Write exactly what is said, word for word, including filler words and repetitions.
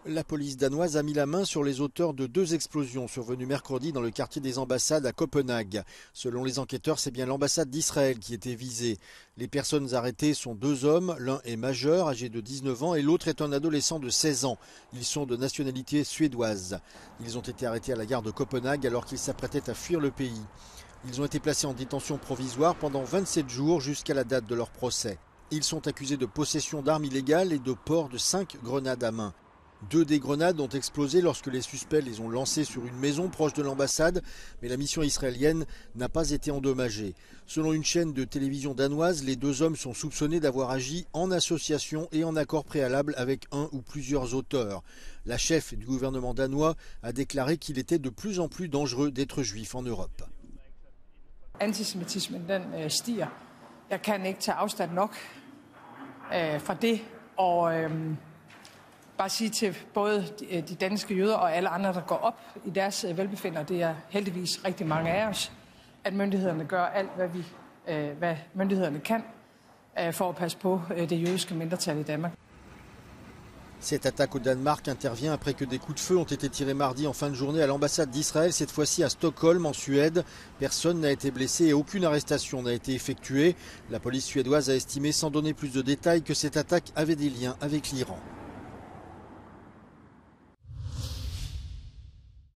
La police danoise a mis la main sur les auteurs de deux explosions survenues mercredi dans le quartier des ambassades à Copenhague. Selon les enquêteurs, c'est bien l'ambassade d'Israël qui était visée. Les personnes arrêtées sont deux hommes, l'un est majeur, âgé de dix-neuf ans, et l'autre est un adolescent de seize ans. Ils sont de nationalité suédoise. Ils ont été arrêtés à la gare de Copenhague alors qu'ils s'apprêtaient à fuir le pays. Ils ont été placés en détention provisoire pendant vingt-sept jours jusqu'à la date de leur procès. Ils sont accusés de possession d'armes illégales et de port de cinq grenades à main. Deux des grenades ont explosé lorsque les suspects les ont lancées sur une maison proche de l'ambassade, mais la mission israélienne n'a pas été endommagée. Selon une chaîne de télévision danoise, les deux hommes sont soupçonnés d'avoir agi en association et en accord préalable avec un ou plusieurs auteurs. La chef du gouvernement danois a déclaré qu'il était de plus en plus dangereux d'être juif en Europe. Antisemitismen den stiger. Jeg kan ikke tage afstand nok fra det og bare sige til både de danske jøder og alle andre, der går op i deres velbefindende, det er heldigvis rigtig mange af os, at myndighederne gør alt, hvad, vi, hvad myndighederne kan for at passe på det jødiske mindretal i Danmark. Cette attaque au Danemark intervient après que des coups de feu ont été tirés mardi en fin de journée à l'ambassade d'Israël, cette fois-ci à Stockholm, en Suède. Personne n'a été blessé et aucune arrestation n'a été effectuée. La police suédoise a estimé, sans donner plus de détails, que cette attaque avait des liens avec l'Iran.